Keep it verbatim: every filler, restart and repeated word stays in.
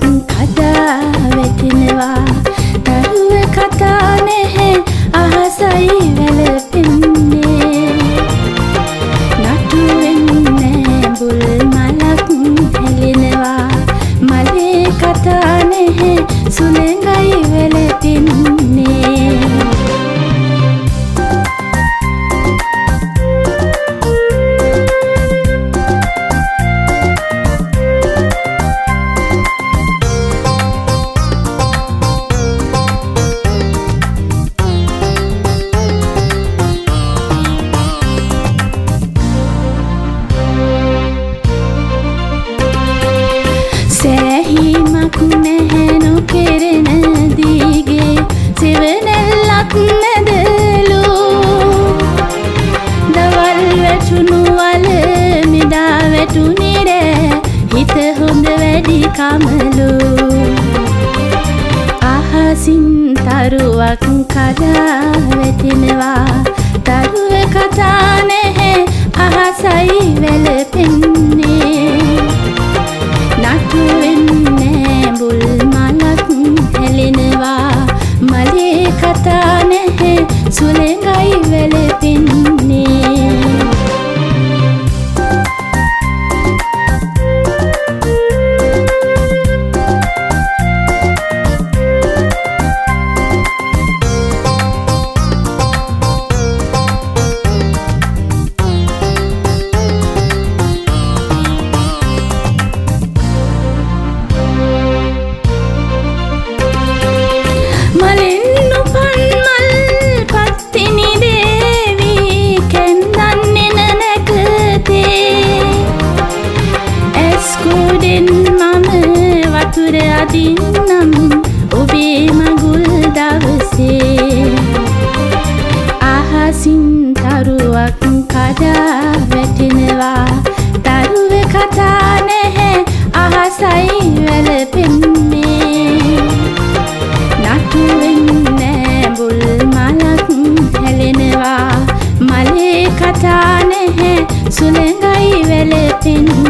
කඩා වැටෙනවා දරුව කතා නැහැ අහසයි වැළපෙන්නේ නටු වෙන්නේ බුල් මලක් හැලෙනවා මලේ කතා නැහැ සුළඟයි වැළපෙන්නේ සෑහීමක් නැහැ නොකෙරෙන දිගේ සෙවණැල්ලක් නැදලු දවල් වැටුණු වල මෙදා වැටුනේ රෑ හිත හොඳ වැඩි කමලු අහසින් තරුවක් කඩා වැටෙනවා දරුව කතා නැහැ අහසයි වැළපෙන්නේ නටු වෙන්නේ බුල් මලක් හැලෙනවා මලේ කතා නැහැ සුළඟයි වැළපෙන්නේ අදින්නම් ඔබේ මගුල් දවසේ අහසින් තරුවක් කඩා වැටෙනවා දරුව කතා නැහැ අහසයි වැළපෙන්නේ නටු වෙන්නේ බුල් මලක් හැලෙනවා මලේ කතා නැහැ සුළඟයි වැළපෙන්නේ